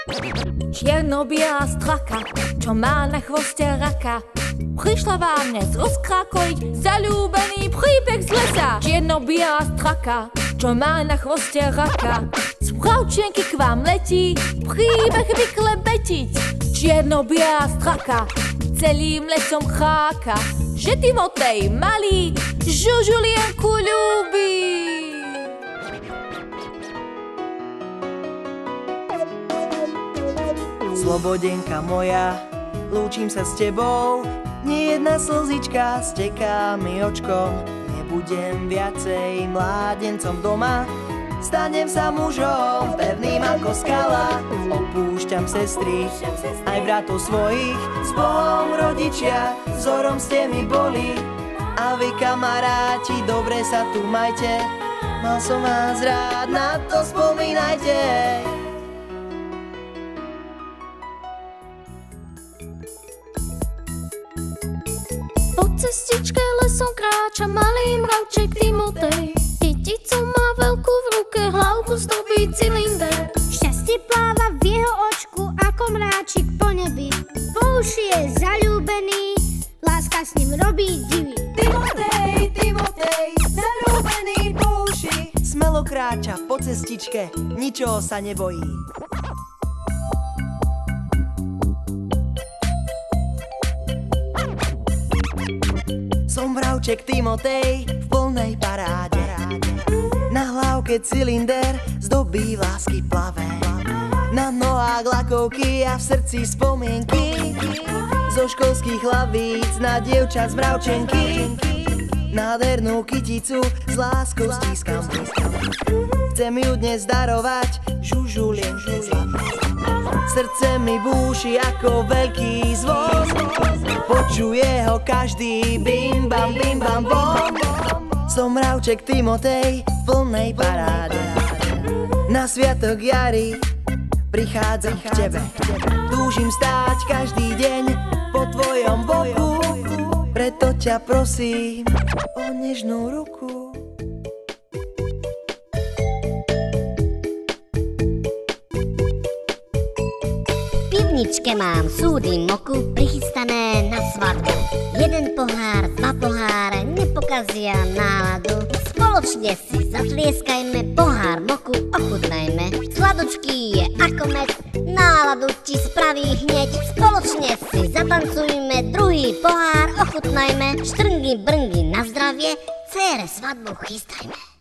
Čierno-biela straka, čo má na chvoste raka. Prišla vám dnes rozkrákojiť zaľúbený príbeh z lesa. Čierno-biela straka, čo má na chvoste raka. Z mravčienky k vám letí, príbeh vyklebetiť. Čierno-biela straka, celým lesom cháka, že Timotej malý žužulienku ľúbi. Slobodenka moja, lúčim sa s tebou, nie jedna slzička steká mi očkom. Nebudem viacej mládencom doma, stanem sa mužom, pevným ako skala. Opúšťam sestry, aj bratov svojich, s Bohom rodičia, vzorom ste mi boli. A vy kamaráti, dobre sa tu majte, mal som vás rád, na to spomínajte. Po cestičke lesom kráča malý mravček Timotej. Kyticu má veľkú v ruke, hlavku zdobí cylinder. Šťastie pláva v jeho očku ako mráčik po nebi. Po uši je zaľúbený, láska s ním robí divy. Timotej, Timotej, zaľúbený po uši. Smelo kráča po cestičke, ničoho sa nebojí. Som mravček Timotej v plnej paráde. Na hlavke cylinder zdobí lásky plavé. Na nohách lakovky a v srdci spomienky. Zo školských hlavíc na dievčat z mravčenky. Nádhernú kyticu s láskou stískam. Chcem ju dnes darovať žužulienku zlatú. Srdce mi búši ako veľký zvon. Počuje ho každý bim bam bom. Som mravček Timotej v plnej paráde. Na sviatok jary prichádzam k tebe. Túžim stáť každý deň po tvojom boku. Preto ťa prosím o nežnú ruku. V pivničke mám súdy moku prichystané na svadbu. Jeden pohár, dva poháre nepokazia náladu. Spoločne si zatlieskajme, pohár moku ochutnajme. Sladočký je ako med, náladu ti spraví hneď. Spoločne si zatancujme, druhý pohár ochutnajme. Štrngy brngy na zdravie, cére svadbu chystajme.